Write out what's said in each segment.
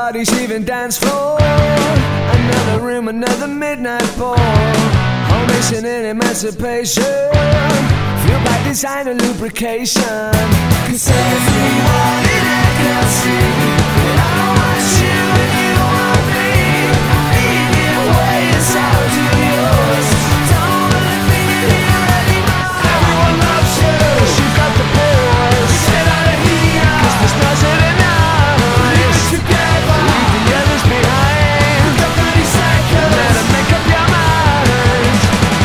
party, sheaving dance floor. Another room, another midnight ball. Whole nation in emancipation, fueled by design and lubrication. 'Cause everyone in I can see that I want you and you want me. In your way, it's how do yours. Don't wanna be here anymore. Everyone loves you, 'cause you've got the boys. Get out of here, 'cause there's nothing enough. Leave it together, leave the others behind. We've got 30 seconds, better make up your mind.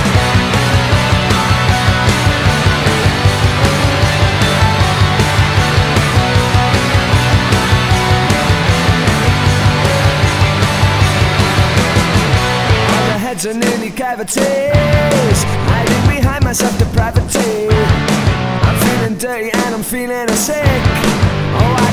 All the heads are nearly cavities, hiding behind my self-depravity. I'm feeling dirty and I'm feeling sick. Oh, I